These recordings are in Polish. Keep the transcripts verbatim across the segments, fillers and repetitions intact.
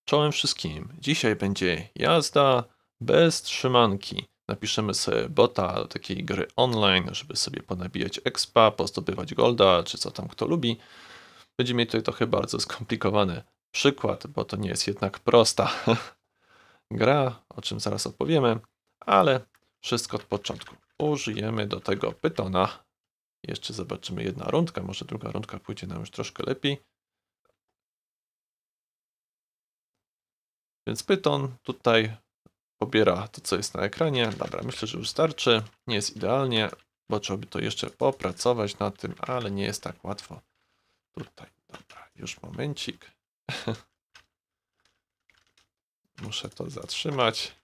Czołem wszystkim. Dzisiaj będzie jazda bez trzymanki. Napiszemy sobie bota do takiej gry online, żeby sobie ponabijać expa, pozdobywać golda, czy co tam kto lubi. Będzie mieć tutaj trochę bardzo skomplikowany przykład, bo to nie jest jednak prosta gra, o czym zaraz opowiemy, ale wszystko od początku. Użyjemy do tego Pythona. Jeszcze zobaczymy jedna rundka, może druga rundka pójdzie nam już troszkę lepiej. Więc Python tutaj pobiera to, co jest na ekranie. Dobra, myślę, że już starczy. Nie jest idealnie, bo trzeba by to jeszcze popracować nad tym, ale nie jest tak łatwo. Tutaj, dobra, już momencik. Muszę to zatrzymać.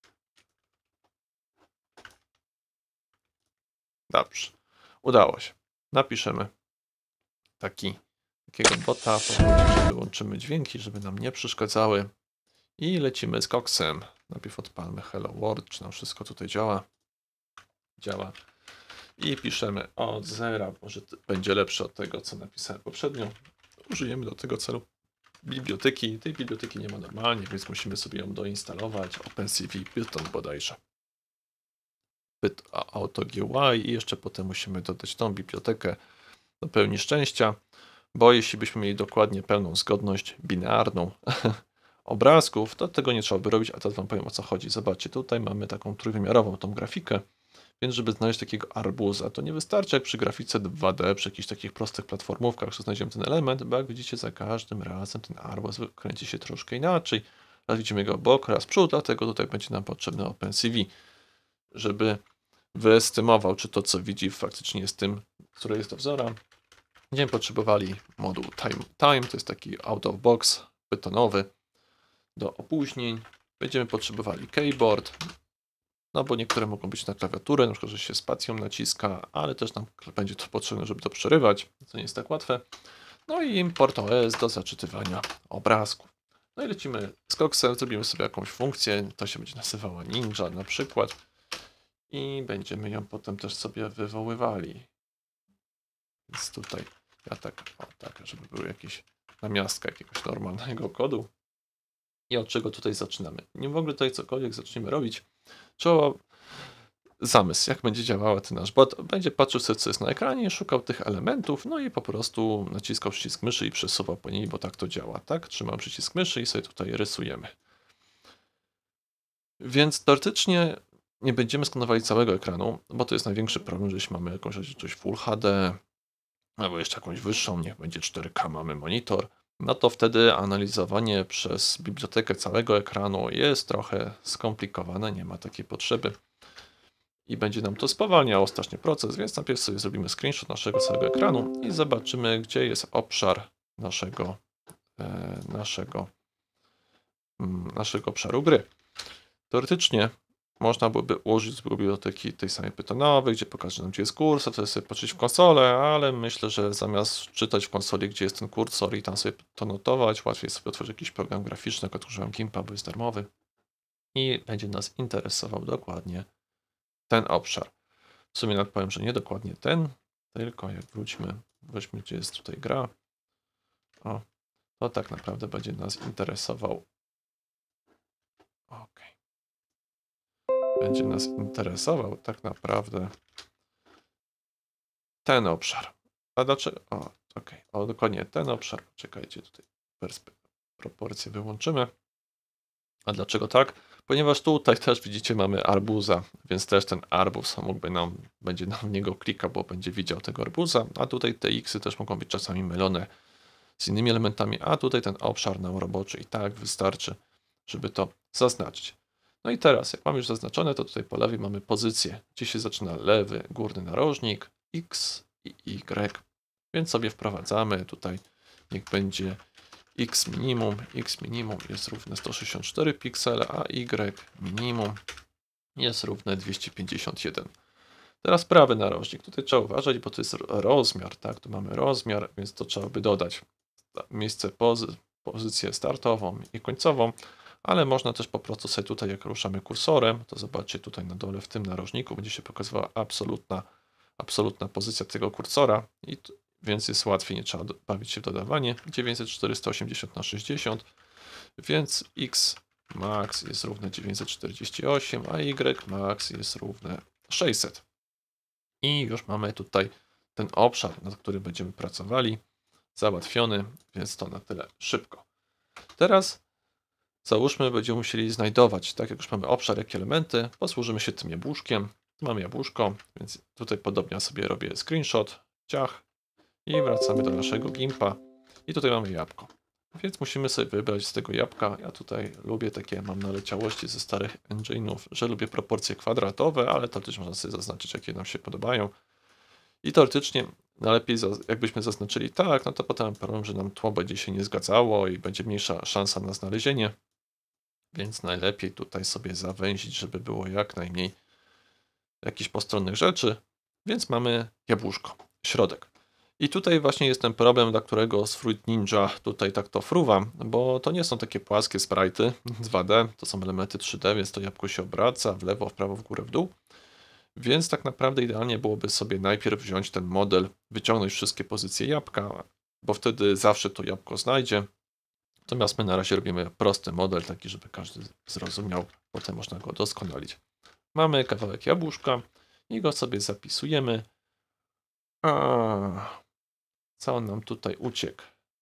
Dobrze, udało się. Napiszemy taki, takiego bota, wyłączymy dźwięki, żeby nam nie przeszkadzały. I lecimy z koksem. Najpierw odpalmy Hello World, czy nam wszystko tutaj działa. Działa. I piszemy od zera, może będzie lepsze od tego, co napisałem poprzednio. Użyjemy do tego celu biblioteki. Tej biblioteki nie ma normalnie, więc musimy sobie ją doinstalować. OpenCV Python bodajże. Pyt AutoGUI i jeszcze potem musimy dodać tą bibliotekę do pełni szczęścia, bo jeśli byśmy mieli dokładnie pełną zgodność binarną obrazków, to tego nie trzeba by robić, a teraz wam powiem, o co chodzi. Zobaczcie, tutaj mamy taką trójwymiarową tą grafikę, więc żeby znaleźć takiego arbuza, to nie wystarczy jak przy grafice dwa D, przy jakichś takich prostych platformówkach, że znajdziemy ten element, bo jak widzicie, za każdym razem ten arbuz kręci się troszkę inaczej. Raz widzimy go bok, raz przód, dlatego tutaj będzie nam potrzebny OpenCV, żeby wyestymował, czy to, co widzi, faktycznie jest tym, które jest do wzora. Będziemy potrzebowali moduł time, time, to jest taki out of box, pytonowy, do opóźnień. Będziemy potrzebowali keyboard, no bo niektóre mogą być na klawiaturę, na przykład, że się spacją naciska, ale też nam będzie to potrzebne, żeby to przerywać, co nie jest tak łatwe. No i import O S do zaczytywania obrazków. No i lecimy z koksem, zrobimy sobie jakąś funkcję, to się będzie nazywała Ninja na przykład i będziemy ją potem też sobie wywoływali. Więc tutaj ja tak, o tak, żeby były jakieś namiastka jakiegoś normalnego kodu. I od czego tutaj zaczynamy? Nie w ogóle tutaj cokolwiek zaczniemy robić. Trzeba zamysł, jak będzie działała ten nasz bot. Będzie patrzył sobie, co jest na ekranie, szukał tych elementów, no i po prostu naciskał przycisk myszy i przesuwał po niej, bo tak to działa, tak? Trzymam przycisk myszy i sobie tutaj rysujemy. Więc teoretycznie nie będziemy skanowali całego ekranu, bo to jest największy problem, że jeśli mamy jakąś rzeczywistość Full H D, albo jeszcze jakąś wyższą, niech będzie cztery K, mamy monitor, no to wtedy analizowanie przez bibliotekę całego ekranu jest trochę skomplikowane, nie ma takiej potrzeby i będzie nam to spowalniało strasznie proces, więc najpierw sobie zrobimy screenshot naszego całego ekranu i zobaczymy, gdzie jest obszar naszego, e, naszego, mm, naszego obszaru gry. Teoretycznie można byłoby ułożyć z biblioteki tej samej pytonowej, gdzie pokaże nam, gdzie jest kursor, to sobie patrzeć w konsolę, ale myślę, że zamiast czytać w konsoli, gdzie jest ten kursor i tam sobie to notować, łatwiej sobie otworzyć jakiś program graficzny, jak używam Gimpa, bo jest darmowy i będzie nas interesował dokładnie ten obszar. W sumie nawet powiem, że nie dokładnie ten, tylko jak wróćmy, weźmy, gdzie jest tutaj gra, o, to tak naprawdę będzie nas interesował. Ok. Będzie nas interesował tak naprawdę ten obszar. A dlaczego? O, ok. O, dokładnie ten obszar. Czekajcie, tutaj proporcje wyłączymy. A dlaczego tak? Ponieważ tutaj też widzicie mamy arbuza, więc też ten arbuz mógłby nam, będzie nam w niego klikał, bo będzie widział tego arbuza, a tutaj te xy też mogą być czasami mylone z innymi elementami, a tutaj ten obszar nam roboczy i tak wystarczy, żeby to zaznaczyć. No i teraz, jak mamy już zaznaczone, to tutaj po lewej mamy pozycję, gdzie się zaczyna lewy górny narożnik, X i Y, więc sobie wprowadzamy tutaj, niech będzie X minimum, X minimum jest równe sto sześćdziesiąt cztery piksele, a Y minimum jest równe dwieście pięćdziesiąt jeden. Teraz prawy narożnik, tutaj trzeba uważać, bo to jest rozmiar, tak, tu mamy rozmiar, więc to trzeba by dodać miejsce pozy pozycję startową i końcową, ale można też po prostu sobie tutaj, jak ruszamy kursorem, to zobaczcie tutaj na dole w tym narożniku będzie się pokazywała absolutna, absolutna pozycja tego kursora, i więc jest łatwiej, nie trzeba bawić się w dodawanie. dziewięćset czterysta osiemdziesiąt na sześćdziesiąt. Więc x max jest równe dziewięćset czterdzieści osiem, a y max jest równe sześćset. I już mamy tutaj ten obszar, nad którym będziemy pracowali, załatwiony, więc to na tyle szybko. Teraz załóżmy, będziemy musieli znajdować, tak jak już mamy obszar, jak elementy, posłużymy się tym jabłuszkiem. Tu mamy jabłuszko, więc tutaj podobnie sobie robię screenshot, ciach i wracamy do naszego gimpa i tutaj mamy jabłko. Więc musimy sobie wybrać z tego jabłka. Ja tutaj lubię takie, mam naleciałości ze starych engine'ów, że lubię proporcje kwadratowe, ale to też można sobie zaznaczyć, jakie nam się podobają. I teoretycznie najlepiej, jakbyśmy zaznaczyli tak, no to potem problem, że nam tło będzie się nie zgadzało i będzie mniejsza szansa na znalezienie. Więc najlepiej tutaj sobie zawęzić, żeby było jak najmniej jakichś postronnych rzeczy. Więc mamy jabłuszko, środek. I tutaj właśnie jest ten problem, dla którego z Fruit Ninja tutaj tak to fruwam, bo to nie są takie płaskie sprite'y dwa D, to są elementy trzy D, więc to jabłko się obraca w lewo, w prawo, w górę, w dół. Więc tak naprawdę idealnie byłoby sobie najpierw wziąć ten model, wyciągnąć wszystkie pozycje jabłka, bo wtedy zawsze to jabłko znajdzie. Natomiast my na razie robimy prosty model, taki, żeby każdy zrozumiał, potem można go doskonalić. Mamy kawałek jabłuszka i go sobie zapisujemy. A, co on nam tutaj uciekł?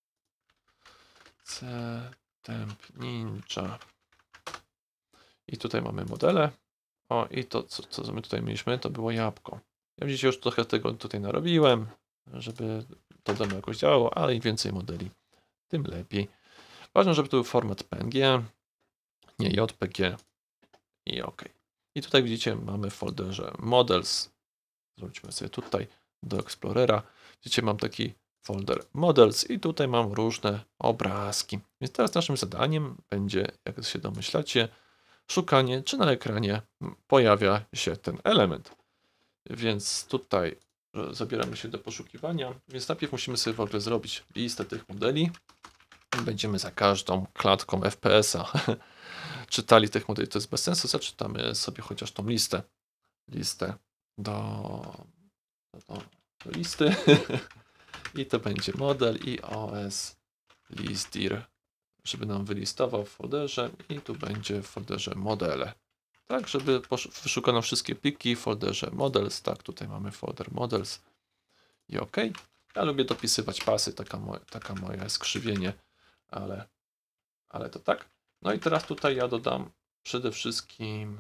C temp ninja. I tutaj mamy modele. O, i to, co, co my tutaj mieliśmy, to było jabłko. Ja widzicie, już trochę tego tutaj narobiłem, żeby to demo jakoś działało, ale im więcej modeli, tym lepiej. Ważne, żeby to był format P N G, nie J P G i OK. I tutaj widzicie, mamy w folderze Models. Zwróćmy sobie tutaj do Explorera. Widzicie, mam taki folder Models i tutaj mam różne obrazki. Więc teraz naszym zadaniem będzie, jak się domyślacie, szukanie, czy na ekranie pojawia się ten element. Więc tutaj zabieramy się do poszukiwania. Więc najpierw musimy sobie w ogóle zrobić listę tych modeli. Będziemy za każdą klatką F P S-a czytali tych modeli. To jest bez sensu. Zaczytamy sobie chociaż tą listę. Listę do, do, do listy. I to będzie model i O S listdir, żeby nam wylistował w folderze i tu będzie w folderze modele. Tak, żeby wyszukano wszystkie pliki w folderze models. Tak, tutaj mamy folder models i OK. Ja lubię dopisywać pasy, taka, moja, taka moje skrzywienie, ale, ale to tak. No i teraz tutaj ja dodam przede wszystkim...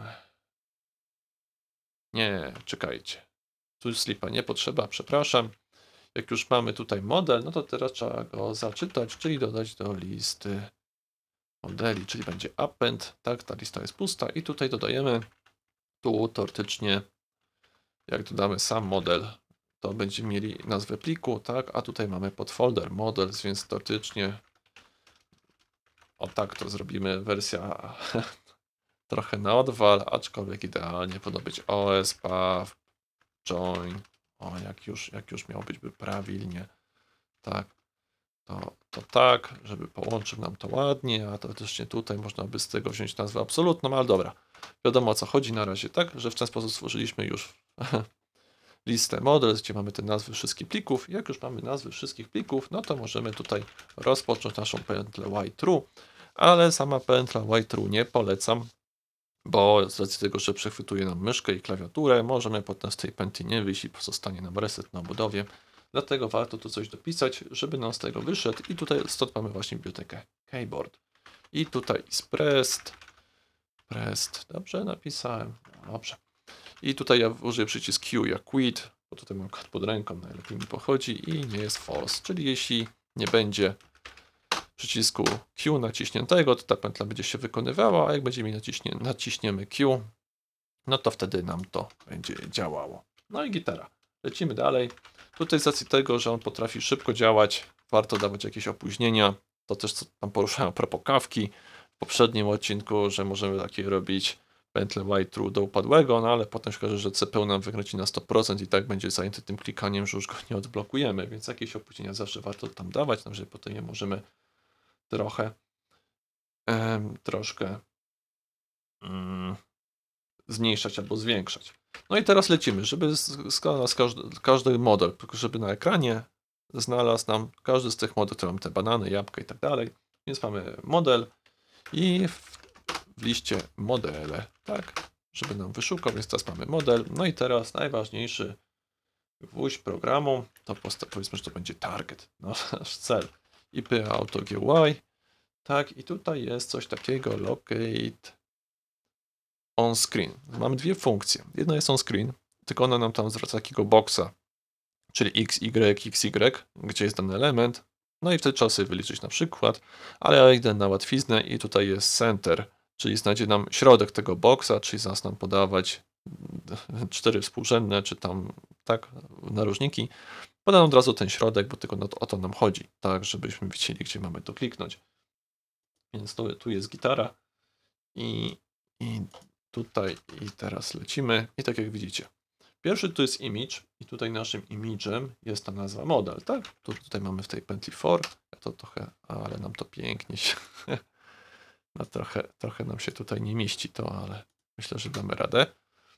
Nie, czekajcie. Tu slipa nie potrzeba, przepraszam. Jak już mamy tutaj model, no to teraz trzeba go zaczytać, czyli dodać do listy modeli, czyli będzie append, tak, ta lista jest pusta i tutaj dodajemy, tu teoretycznie, jak dodamy sam model, to będziemy mieli nazwę pliku, tak, a tutaj mamy podfolder models, więc teoretycznie, o tak to zrobimy, wersja trochę na odwal, aczkolwiek idealnie powinno być O S, path, join, o jak już, jak już miało być by prawilnie, tak. To, to tak, żeby połączył nam to ładnie, a teoretycznie tutaj można by z tego wziąć nazwę absolutną, ale dobra. Wiadomo o co chodzi na razie, tak? Że w ten sposób stworzyliśmy już listę models, gdzie mamy te nazwy wszystkich plików. Jak już mamy nazwy wszystkich plików, no to możemy tutaj rozpocząć naszą pętlę while-true, ale sama pętla while-true nie polecam, bo z racji tego, że przechwytuje nam myszkę i klawiaturę, możemy potem z tej pętli nie wyjść i pozostanie nam reset na obudowie. Dlatego warto tu coś dopisać, żeby nam z tego wyszedł. I tutaj stąd mamy właśnie bibliotekę keyboard. I tutaj jest pressed. Pressed. Dobrze napisałem. Dobrze. I tutaj ja użyję przycisk Q jak quit, bo tutaj mam kod pod ręką, najlepiej mi pochodzi i nie jest false. Czyli jeśli nie będzie przycisku Q naciśniętego, to ta pętla będzie się wykonywała, a jak będziemy naciśnie, naciśniemy Q, no to wtedy nam to będzie działało. No i gitara. Lecimy dalej. Tutaj z racji tego, że on potrafi szybko działać, warto dawać jakieś opóźnienia. To też co tam poruszałem a propos kawki w poprzednim odcinku, że możemy takie robić pętlę while-true do upadłego, no ale potem się okaże, że C P U nam wykręci na sto procent i tak będzie zajęty tym klikaniem, że już go nie odblokujemy, więc jakieś opóźnienia zawsze warto tam dawać, no, że potem je możemy trochę em, troszkę mm, zmniejszać albo zwiększać. No i teraz lecimy, żeby znalazł każdy, każdy model, żeby na ekranie znalazł nam każdy z tych modeli, które mamy te banany, jabłka i tak dalej. Więc mamy model i w, w liście modele, tak, żeby nam wyszukał, więc teraz mamy model. No i teraz najważniejszy gwóźdź programu, to powiedzmy, że to będzie target, no, nasz cel. I P auto G Y, tak, i tutaj jest coś takiego, locate on screen. Mamy dwie funkcje. Jedna jest on screen, tylko ona nam tam zwraca takiego boxa, czyli X, Y, X, Y, gdzie jest dany element. No i wtedy trzeba sobie wyliczyć na przykład, ale ja idę na łatwiznę i tutaj jest center, czyli znajdzie nam środek tego boxa, czyli zaraz nam podawać cztery współrzędne, czy tam tak, narożniki. Podam od razu ten środek, bo tylko o to nam chodzi, tak, żebyśmy wiedzieli, gdzie mamy to kliknąć. Więc tu, tu jest gitara i, i tutaj i teraz lecimy i tak jak widzicie. Pierwszy tu jest image i tutaj naszym image'em jest ta nazwa model, tak? Tu, tutaj mamy w tej pętli for, ja to trochę, ale nam to pięknie się, no trochę, trochę nam się tutaj nie mieści to, ale myślę, że damy radę.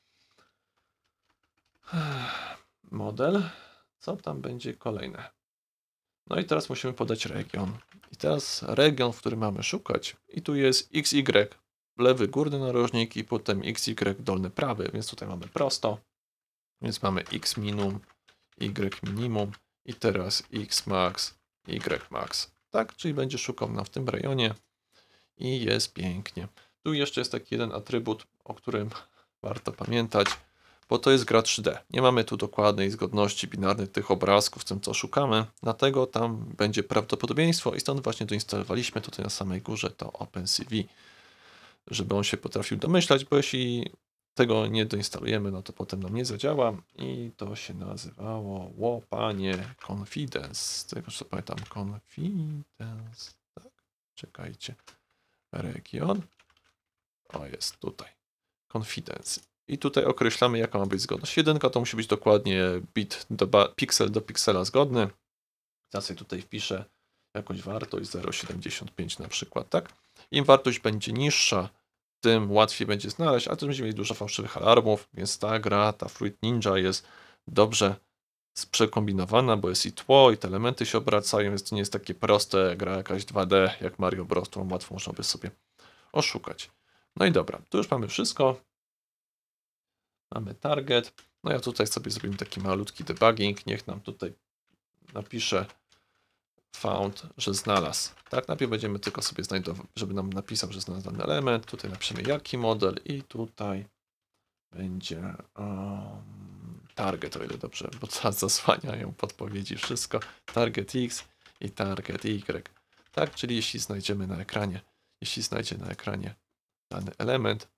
Model, co tam będzie kolejne? No i teraz musimy podać region. I teraz region, w którym mamy szukać. I tu jest X Y, lewy górny narożnik i potem X Y dolny prawy, więc tutaj mamy prosto. Więc mamy X minimum, Y minimum i teraz X max, Y max. Tak, czyli będzie szukał nam w tym rejonie i jest pięknie. Tu jeszcze jest taki jeden atrybut, o którym warto pamiętać, bo to jest gra trzy D. Nie mamy tu dokładnej zgodności binarnej tych obrazków z tym, co szukamy, dlatego tam będzie prawdopodobieństwo i stąd właśnie doinstalowaliśmy tutaj na samej górze to OpenCV, żeby on się potrafił domyślać, bo jeśli tego nie doinstalujemy, no to potem nam nie zadziała i to się nazywało łopanie confidence. Z tego co pamiętam, confidence, tak, czekajcie, region, o jest tutaj, confidence. I tutaj określamy, jaka ma być zgodność. Jedynka to musi być dokładnie bit do piksel do piksela zgodny. Ja sobie tutaj wpiszę jakąś wartość zero przecinek siedemdziesiąt pięć na przykład, tak? Im wartość będzie niższa, tym łatwiej będzie znaleźć, a też będziemy mieli dużo fałszywych alarmów, więc ta gra, ta Fruit Ninja jest dobrze przekombinowana, bo jest i tło, i te elementy się obracają, więc to nie jest takie proste, gra jakaś dwa D jak Mario Bros, którą łatwo można by sobie oszukać. No i dobra, tu już mamy wszystko. Mamy target. No ja tutaj sobie zrobimy taki malutki debugging. Niech nam tutaj napisze found, że znalazł. Tak, najpierw będziemy tylko sobie znajdować, żeby nam napisał, że znalazł dany element. Tutaj napiszemy jaki model i tutaj będzie um, target, o ile dobrze, bo teraz zasłaniają podpowiedzi wszystko. Target X i target Y. Tak, czyli jeśli znajdziemy na ekranie, jeśli znajdzie na ekranie dany element,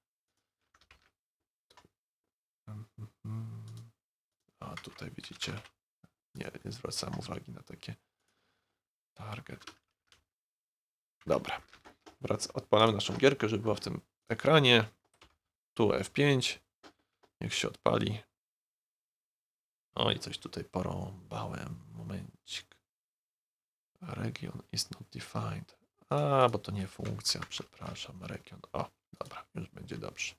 a tutaj widzicie, nie, nie zwracam uwagi na takie target. Dobra, wrac, odpalamy naszą gierkę, żeby była w tym ekranie. Tu F pięć, niech się odpali. O i coś tutaj porąbałem, momencik. Region is not defined. A, bo to nie funkcja, przepraszam, region. O, dobra, już będzie dobrze.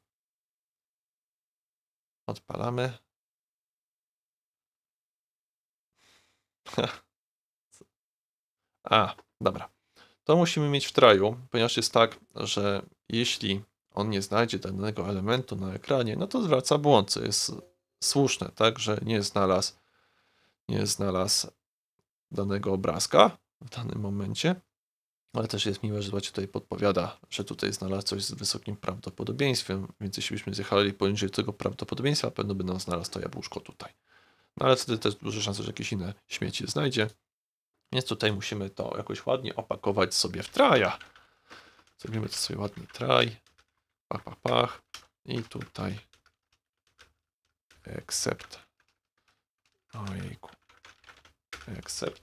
Odpalamy. A, dobra. To musimy mieć w traju, ponieważ jest tak, że jeśli on nie znajdzie danego elementu na ekranie, no to zwraca błąd, co jest słuszne, tak, że nie znalazł, nie znalazł danego obrazka w danym momencie, ale też jest miłe, że tutaj podpowiada, że tutaj znalazł coś z wysokim prawdopodobieństwem, więc jeśli byśmy zjechali poniżej tego prawdopodobieństwa, pewno by nam znalazł to jabłuszko tutaj. No ale wtedy też duże szanse, że jakieś inne śmieci znajdzie. Więc tutaj musimy to jakoś ładnie opakować sobie w traja. Zrobimy to sobie ładnie traj. Pach, pach, pach. I tutaj accept. Ojejku. Accept.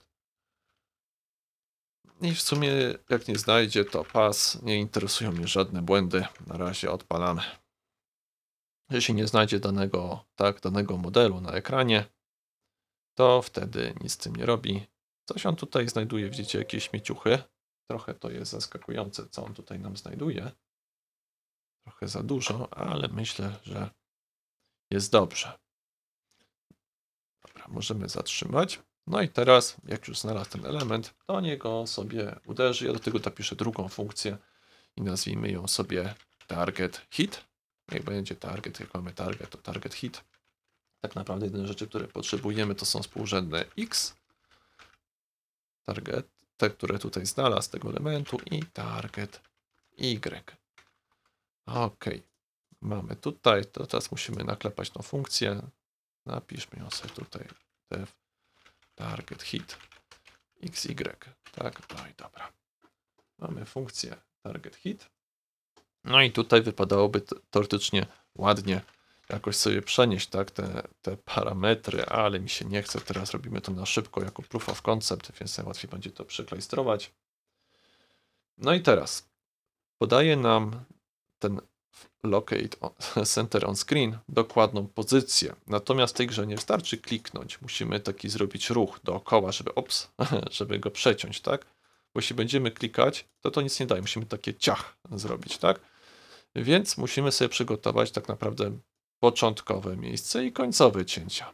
I w sumie jak nie znajdzie to pas, nie interesują mnie żadne błędy. Na razie odpalamy. Jeśli nie znajdzie danego, tak, danego modelu na ekranie, to wtedy nic z tym nie robi. Coś on tutaj znajduje, widzicie, jakieś śmieciuchy. Trochę to jest zaskakujące, co on tutaj nam znajduje. Trochę za dużo, ale myślę, że jest dobrze. Dobra, możemy zatrzymać. No i teraz, jak już znalazł ten element, to niego sobie uderzy. Ja do tego napiszę drugą funkcję i nazwijmy ją sobie target hit. Jak będzie target, jak mamy target, to target hit. Tak naprawdę jedyne rzeczy, które potrzebujemy, to są współrzędne x, target, te, które tutaj znalazł tego elementu i target y. Ok, mamy tutaj, to teraz musimy naklepać tą funkcję. Napiszmy ją sobie tutaj, def target hit xy. Tak, no i dobra. Mamy funkcję target hit. No i tutaj wypadałoby teoretycznie ładnie jakoś sobie przenieść, tak, te, te parametry, ale mi się nie chce. Teraz robimy to na szybko jako proof of concept, więc najłatwiej będzie to przyklejstrować. No i teraz podaje nam ten locate on, center on screen dokładną pozycję. Natomiast w tej grze nie wystarczy kliknąć. Musimy taki zrobić ruch dookoła, żeby ops, żeby go przeciąć, tak? Bo jeśli będziemy klikać, to to nic nie daje. Musimy takie ciach zrobić, tak? Więc musimy sobie przygotować tak naprawdę początkowe miejsce i końcowe cięcia.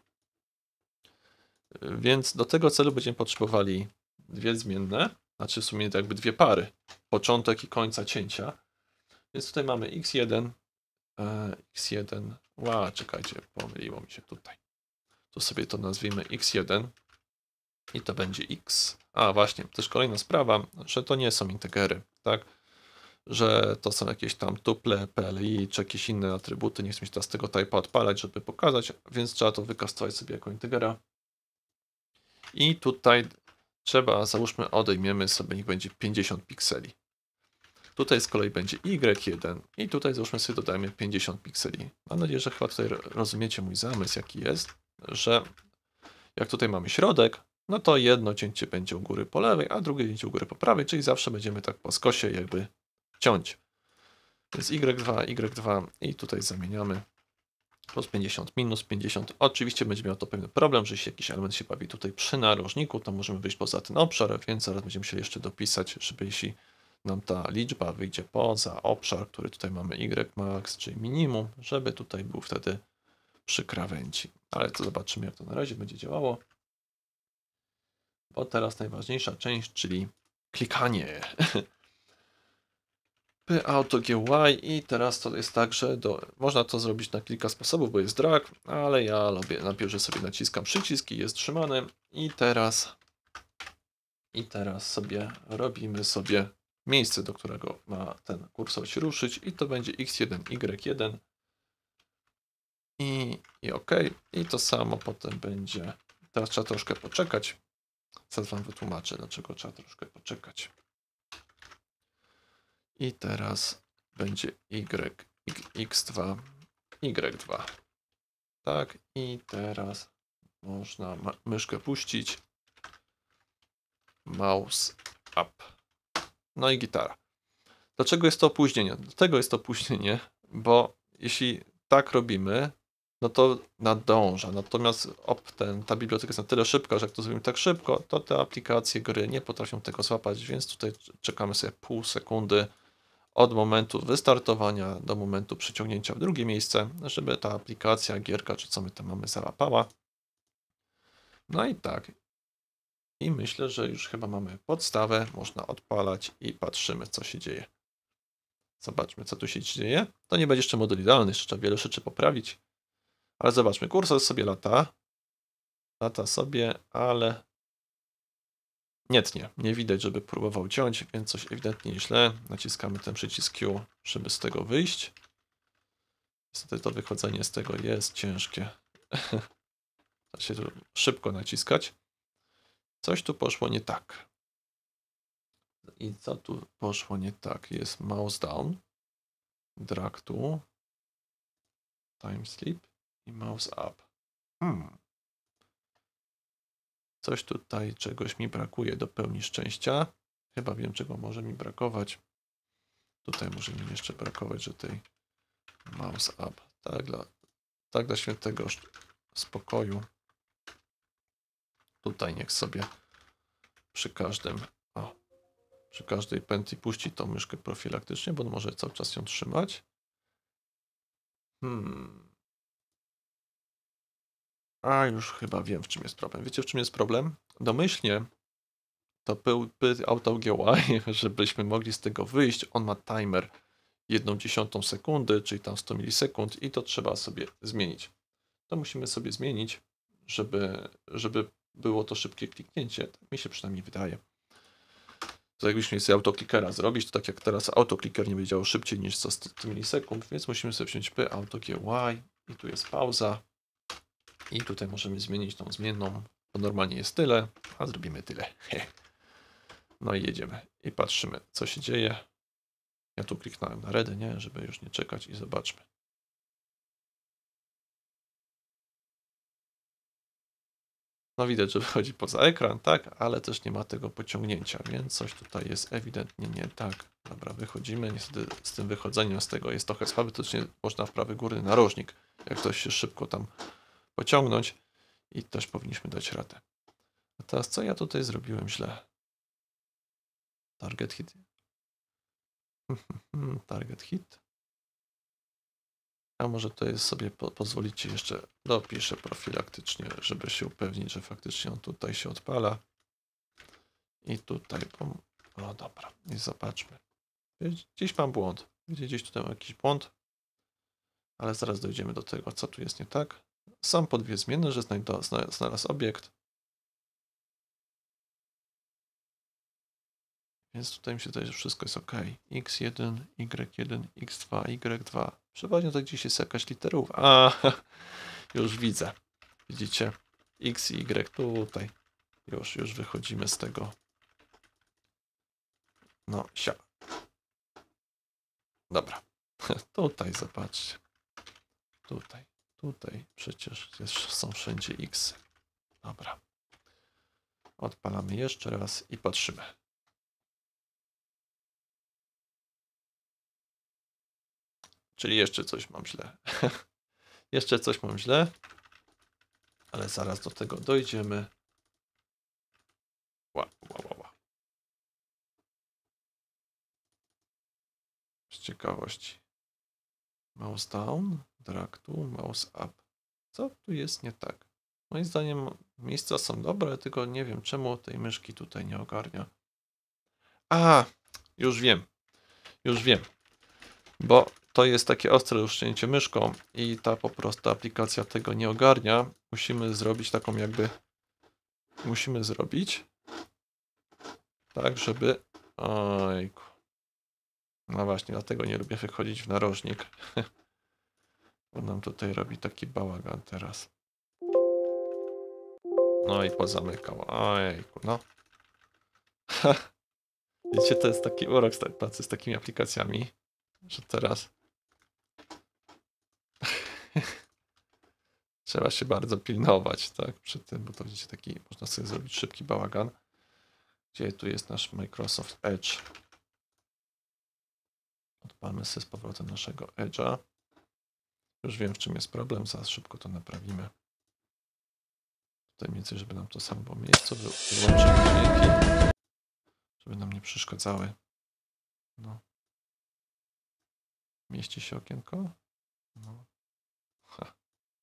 Więc do tego celu będziemy potrzebowali dwie zmienne, znaczy w sumie jakby dwie pary, początek i końca cięcia. Więc tutaj mamy x jeden, e, x jeden, ła, czekajcie, pomyliło mi się tutaj. Tu sobie to nazwijmy x jeden i to będzie x. A właśnie, też kolejna sprawa, że to nie są integery, tak? Że to są jakieś tam tuple, P L I, czy jakieś inne atrybuty. Nie chcę mi teraz tego typa odpalać, żeby pokazać, więc trzeba to wykastować sobie jako integera. I tutaj trzeba, załóżmy, odejmiemy sobie, niech będzie pięćdziesiąt pikseli. Tutaj z kolei będzie y jeden i tutaj załóżmy sobie dodajemy pięćdziesiąt pikseli. Mam nadzieję, że chyba tutaj rozumiecie mój zamysł, jaki jest, że jak tutaj mamy środek, no to jedno cięcie będzie u góry po lewej, a drugie cięcie u góry po prawej, czyli zawsze będziemy tak po skosie jakby ciąć. Więc y dwa, y dwa i tutaj zamieniamy plus pięćdziesiąt, minus pięćdziesiąt. Oczywiście będzie miał to pewien problem, że jeśli jakiś element się bawi tutaj przy narożniku, to możemy wyjść poza ten obszar, więc zaraz będziemy musieli jeszcze dopisać, żeby jeśli nam ta liczba wyjdzie poza obszar, który tutaj mamy y max, czyli minimum, żeby tutaj był wtedy przy krawędzi. Ale to zobaczymy, jak to na razie będzie działało. Bo teraz najważniejsza część, czyli klikanie. P auto G Y i teraz to jest tak, że do, można to zrobić na kilka sposobów, bo jest drag, ale ja lubię, najpierw że sobie naciskam przycisk i jest trzymany i teraz i teraz sobie robimy sobie miejsce, do którego ma ten kursor się ruszyć i to będzie x jeden, y jeden i, i OK. I to samo potem będzie, teraz trzeba troszkę poczekać. Zaraz wam wytłumaczę, dlaczego trzeba troszkę poczekać. I teraz będzie y, x dwa, y dwa. Tak, i teraz można myszkę puścić. Mouse up. No i gitara. Dlaczego jest to opóźnienie? Dlatego jest to opóźnienie, bo jeśli tak robimy, no to nadąża. Natomiast op, ten, ta biblioteka jest na tyle szybka, że jak to zrobimy tak szybko, to te aplikacje, gry nie potrafią tego złapać, więc tutaj czekamy sobie pół sekundy od momentu wystartowania do momentu przeciągnięcia w drugie miejsce, żeby ta aplikacja, gierka, czy co my tam mamy, załapała. No i tak. I myślę, że już chyba mamy podstawę, można odpalać i patrzymy, co się dzieje. Zobaczmy, co tu się dzieje. To nie będzie jeszcze model idealny, jeszcze trzeba wiele rzeczy poprawić. Ale zobaczmy, kursor sobie lata. Lata sobie, ale nie tnie. Nie widać, żeby próbował ciąć, więc coś ewidentnie źle. Naciskamy ten przycisk Q, żeby z tego wyjść. Niestety to wychodzenie z tego jest ciężkie. Trzeba się tu szybko naciskać. Coś tu poszło nie tak. I co tu poszło nie tak? Jest mouse down, drag tu, time slip i mouse up. Hmm. Coś tutaj, czegoś mi brakuje do pełni szczęścia. Chyba wiem, czego może mi brakować. Tutaj może mi jeszcze brakować, że tej mouse up. Tak dla, tak dla świętego spokoju. Tutaj niech sobie przy każdym, o, przy każdej pętli puści tą myszkę profilaktycznie, bo on może cały czas ją trzymać. Hmm. A już chyba wiem, w czym jest problem. Wiecie, w czym jest problem? domyślnie to byłby AutoGUI, żebyśmy mogli z tego wyjść. On ma timer jedną dziesiątą sekundy, czyli tam sto milisekund i to trzeba sobie zmienić. To musimy sobie zmienić, żeby, żeby było to szybkie kliknięcie. Tak mi się przynajmniej wydaje. To jakbyśmy sobie autoklikera zrobić, to tak jak teraz autokliker nie będzie działał szybciej niż za sto milisekund, więc musimy sobie wziąć P AutoGUI i tu jest pauza i tutaj możemy zmienić tą zmienną, bo normalnie jest tyle, a zrobimy tyle. No i jedziemy i patrzymy, co się dzieje. Ja tu kliknąłem na ready, nie, żeby już nie czekać i zobaczmy. No widać, że wychodzi poza ekran, tak, ale też nie ma tego pociągnięcia, więc coś tutaj jest ewidentnie nie tak. Dobra, wychodzimy. Niestety z tym wychodzeniem z tego jest trochę słaby, to nie można w prawy górny narożnik, jak ktoś się szybko tam pociągnąć i też powinniśmy dać radę. A teraz co ja tutaj zrobiłem źle? Target hit. Target hit. A może to jest sobie, po, pozwolicie jeszcze dopiszę profilaktycznie, żeby się upewnić, że faktycznie on tutaj się odpala. I tutaj, no dobra, i zobaczmy. Gdzieś mam błąd. Widzę gdzieś tutaj mam jakiś błąd, ale zaraz dojdziemy do tego, co tu jest nie tak. Sam po dwie zmienne, że znalazł obiekt. Więc tutaj mi się wydaje, że wszystko jest ok. X jeden, Y jeden, X dwa, Y dwa. Przeważnie to gdzieś jest jakaś literówka. A, już widzę. Widzicie? X i Y tutaj. Już, już wychodzimy z tego. No, sia. Dobra. Tutaj zobaczcie. Tutaj, tutaj przecież jest, są wszędzie X. Dobra. Odpalamy jeszcze raz i patrzymy. Czyli jeszcze coś mam źle. Jeszcze coś mam źle. Ale zaraz do tego dojdziemy. Ła, ła, ła, ła. Z ciekawości. Mouse down, drag tu, mouse up. Co tu jest nie tak? Moim zdaniem miejsca są dobre, tylko nie wiem czemu tej myszki tutaj nie ogarnia. A, już wiem. Już wiem. Bo to jest takie ostre uszczęcie myszką i ta po prostu aplikacja tego nie ogarnia. Musimy zrobić taką jakby... Musimy zrobić tak, żeby... Ojku. No właśnie, dlatego nie lubię wychodzić w narożnik. Bo nam tutaj robi taki bałagan teraz. No i pozamykał. Ojku, no. Wiecie, to jest taki urok pracy z takimi aplikacjami, że teraz trzeba się bardzo pilnować, tak, przy tym, bo to widzicie, taki, można sobie zrobić szybki bałagan. Gdzie tu jest nasz Microsoft Edge? Odpalmy sobie z powrotem naszego Edge'a. Już wiem, w czym jest problem, zaraz szybko to naprawimy. Tutaj mniej więcej, żeby nam to samo było miejsce, wyłączymy dźwięki, żeby nam nie przeszkadzały. No. Mieści się okienko? No. Ha.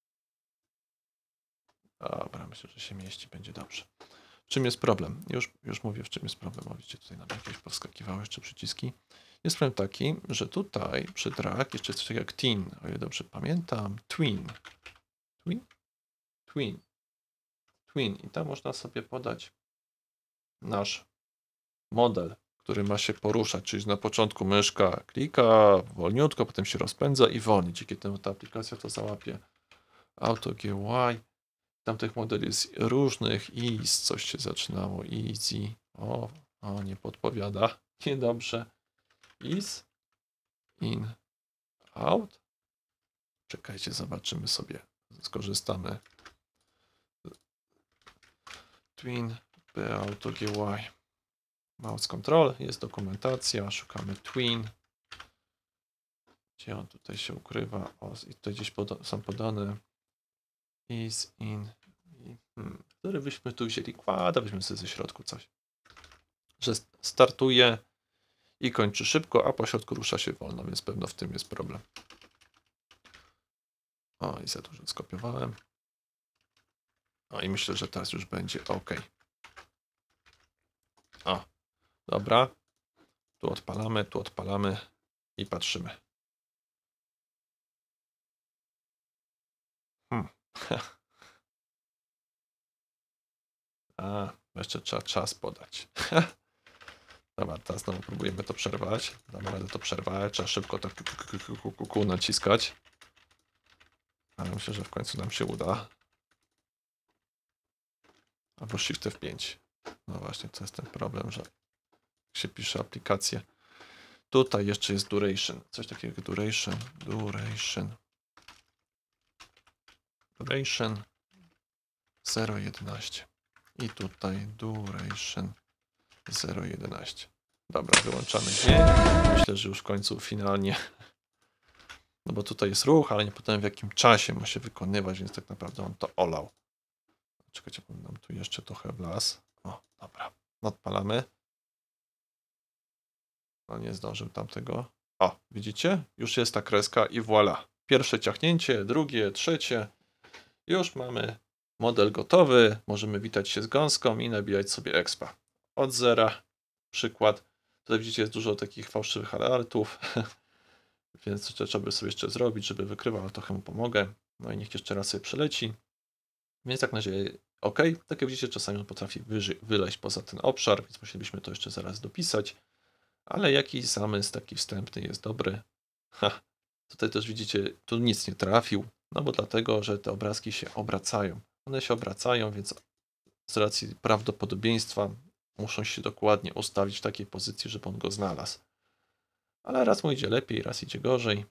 Dobra, myślę, że się mieści, będzie dobrze. W czym jest problem? Już, już mówię, w czym jest problem. O, widzicie, tutaj nam jakieś powskakiwały jeszcze przyciski. Jest problem taki, że tutaj przy drag jeszcze jest coś takiego jak tin, o ile dobrze pamiętam. Twin. Twin? Twin. Twin. I tam można sobie podać nasz model, który ma się poruszać, czyli na początku myszka klika wolniutko, potem się rozpędza i wolni. Dzięki temu ta aplikacja to załapie. AutoGUI. Tam tych modeli jest różnych. Ease, coś się zaczynało. Easy. O, o, nie podpowiada. Niedobrze. Ease. In. Out. Czekajcie, zobaczymy sobie. Skorzystamy. Twin. P AutoGUI. Mouse Control. Jest dokumentacja. Szukamy Twin. Gdzie on tutaj się ukrywa? O, i tutaj gdzieś poda są podane. Is in. Hmm. Który byśmy tu wzięli? Kłada, byśmy sobie ze środku coś. Że startuje i kończy szybko, a po środku rusza się wolno, więc pewno w tym jest problem. O, i za dużo skopiowałem. O, i myślę, że teraz już będzie ok. O, dobra. Tu odpalamy, tu odpalamy i patrzymy. Hmm. A, jeszcze trzeba czas podać. Dobra, teraz znowu próbujemy to przerwać. Damy radę to przerwać. Trzeba szybko tak ku naciskać. Ale myślę, że w końcu nam się uda. Albo Shift F pięć. No właśnie, to jest ten problem, że się pisze aplikację. Tutaj jeszcze jest duration. Coś takiego jak duration. Duration. Duration zero jedenaście. I tutaj duration zero jedenaście. Dobra, wyłączamy dźwięk. Myślę, że już w końcu finalnie. No bo tutaj jest ruch, ale nie potem w jakim czasie ma się wykonywać, więc tak naprawdę on to olał. Czekajcie, bo nam tu jeszcze trochę wlazł. O, dobra. Odpalamy. No nie zdążył tamtego. O, widzicie? Już jest ta kreska i voilà. Pierwsze ciachnięcie, drugie, trzecie. Już mamy model gotowy. Możemy witać się z gąską i nabijać sobie expa. Od zera. Przykład. Tutaj widzicie, jest dużo takich fałszywych alertów. Więc to trzeba by sobie jeszcze zrobić, żeby wykrywał, ale trochę mu pomogę. No i niech jeszcze raz sobie przeleci. Więc jak na razie ok. Tak jak widzicie, czasami on potrafi wyleźć poza ten obszar, więc musielibyśmy to jeszcze zaraz dopisać. Ale jakiś zamysł taki wstępny jest dobry. Ha, tutaj też widzicie, tu nic nie trafił, no bo dlatego, że te obrazki się obracają. One się obracają, więc z racji prawdopodobieństwa muszą się dokładnie ustawić w takiej pozycji, żeby on go znalazł. Ale raz mu idzie lepiej, raz idzie gorzej.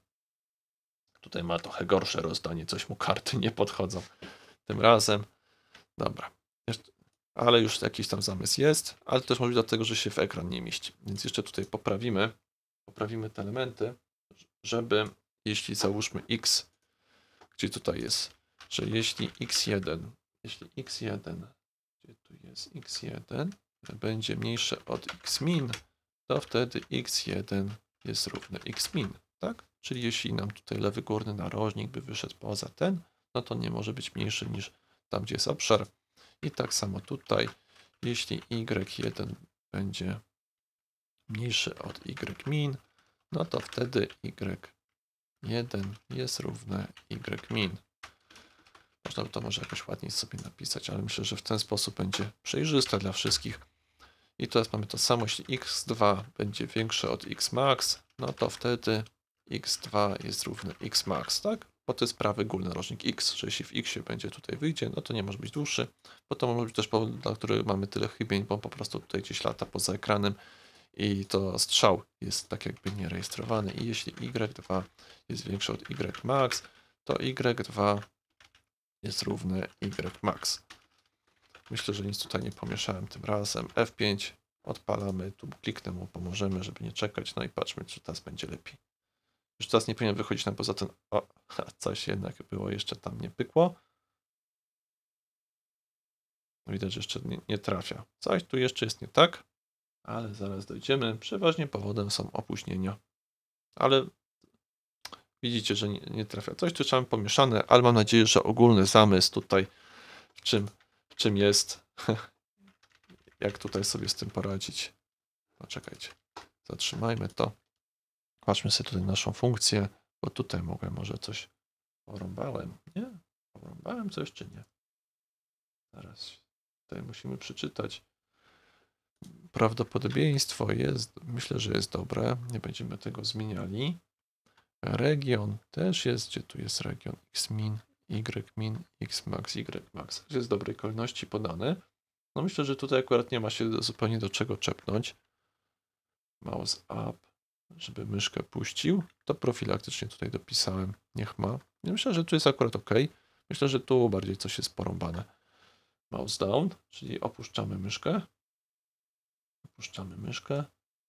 Tutaj ma trochę gorsze rozdanie, coś mu karty nie podchodzą tym razem. Dobra. Ale już jakiś tam zamysł jest, ale też może być dlatego, że się w ekran nie mieści. Więc jeszcze tutaj poprawimy, poprawimy te elementy, żeby jeśli załóżmy x, gdzie tutaj jest, że jeśli x jeden, jeśli x jeden, gdzie tu jest x jeden, będzie mniejsze od xmin, to wtedy x jeden jest równe xmin, tak? Czyli jeśli nam tutaj lewy górny narożnik by wyszedł poza ten, no to nie może być mniejszy niż tam, gdzie jest obszar. I tak samo tutaj, jeśli y jeden będzie mniejszy od ymin, no to wtedy y jeden jest równe ymin. Można by to może jakoś ładniej sobie napisać, ale myślę, że w ten sposób będzie przejrzyste dla wszystkich. I teraz mamy to samo, jeśli x dwa będzie większe od xmax, no to wtedy x dwa jest równe xmax, tak? Bo to jest prawy górny narożnik x, że jeśli w x będzie tutaj wyjdzie, no to nie może być dłuższy. Bo to może być też powód, dla którego mamy tyle chybień, bo po prostu tutaj gdzieś lata poza ekranem i to strzał jest tak jakby nierejestrowany. I jeśli y dwa jest większe od ymax, to y dwa jest równe ymax. Myślę, że nic tutaj nie pomieszałem tym razem. F pięć odpalamy, tu kliknę mu, pomożemy, żeby nie czekać. No i patrzmy, czy teraz będzie lepiej. Już teraz nie powinien wychodzić nam poza ten... O, coś jednak było jeszcze tam nie pykło. Widać, że jeszcze nie, nie trafia. Coś tu jeszcze jest nie tak, ale zaraz dojdziemy. Przeważnie powodem są opóźnienia. Ale widzicie, że nie, nie trafia. Coś tu trzeba pomieszane, ale mam nadzieję, że ogólny zamysł tutaj w czym, w czym jest, jak tutaj sobie z tym poradzić. Poczekajcie, zatrzymajmy to. Patrzmy sobie tutaj naszą funkcję, bo tutaj mogłem może coś porąbałem, nie? Porąbałem coś czy nie? Zaraz tutaj musimy przeczytać. Prawdopodobieństwo jest, myślę, że jest dobre, nie będziemy tego zmieniali. Region też jest, gdzie tu jest region xmin, ymin, xmax, ymax. To jest w dobrej kolejności podane. No myślę, że tutaj akurat nie ma się zupełnie do czego czepnąć. Mouse up, żeby myszkę puścił. To profilaktycznie tutaj dopisałem. Niech ma. Ja myślę, że tu jest akurat ok. Myślę, że tu bardziej coś jest porąbane. Mouse down, czyli opuszczamy myszkę. Opuszczamy myszkę.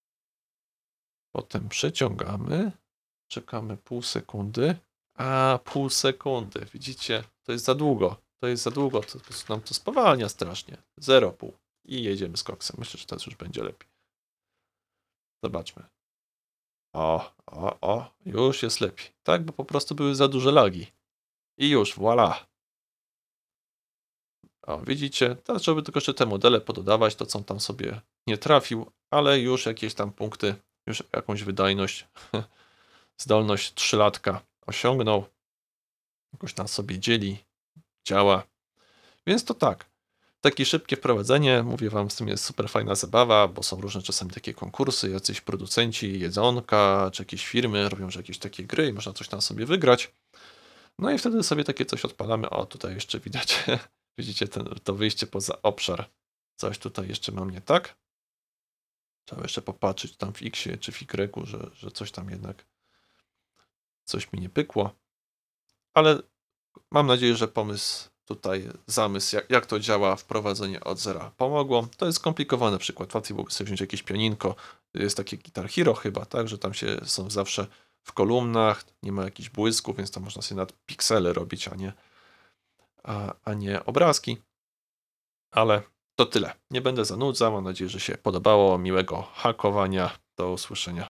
Potem przeciągamy. Czekamy pół sekundy. A, pół sekundy. Widzicie? To jest za długo. To jest za długo. To po prostu nam to spowalnia strasznie. zero pół. I jedziemy z koksem. Myślę, że teraz już będzie lepiej. Zobaczmy. O, o, o. Już jest lepiej. Tak, bo po prostu były za duże lagi. I już, voilà. O, widzicie, teraz żeby tylko jeszcze te modele pododawać, to co on tam sobie nie trafił, ale już jakieś tam punkty, już jakąś wydajność, zdolność trzylatka osiągnął. Jakoś tam sobie dzieli, działa. Więc to tak. Takie szybkie wprowadzenie, mówię wam, z tym jest super fajna zabawa, bo są różne czasami takie konkursy, jacyś producenci jedzonka, czy jakieś firmy robią że jakieś takie gry i można coś tam sobie wygrać. No i wtedy sobie takie coś odpalamy. O, tutaj jeszcze widać, widzicie ten, to wyjście poza obszar. Coś tutaj jeszcze mam nie tak. Trzeba jeszcze popatrzeć tam w X czy w Y, że, że coś tam jednak coś mi nie pykło. Ale mam nadzieję, że pomysł tutaj, zamysł, jak, jak to działa, wprowadzenie od zera pomogło. To jest skomplikowany przykład. Łatwiej byłoby sobie wziąć jakieś pianinko. Jest takie Guitar Hero chyba, tak, że tam się są zawsze w kolumnach, nie ma jakichś błysków, więc tam można sobie nad piksele robić, a nie, a, a nie obrazki. Ale to tyle. Nie będę zanudzał. Mam nadzieję, że się podobało. Miłego hakowania. Do usłyszenia.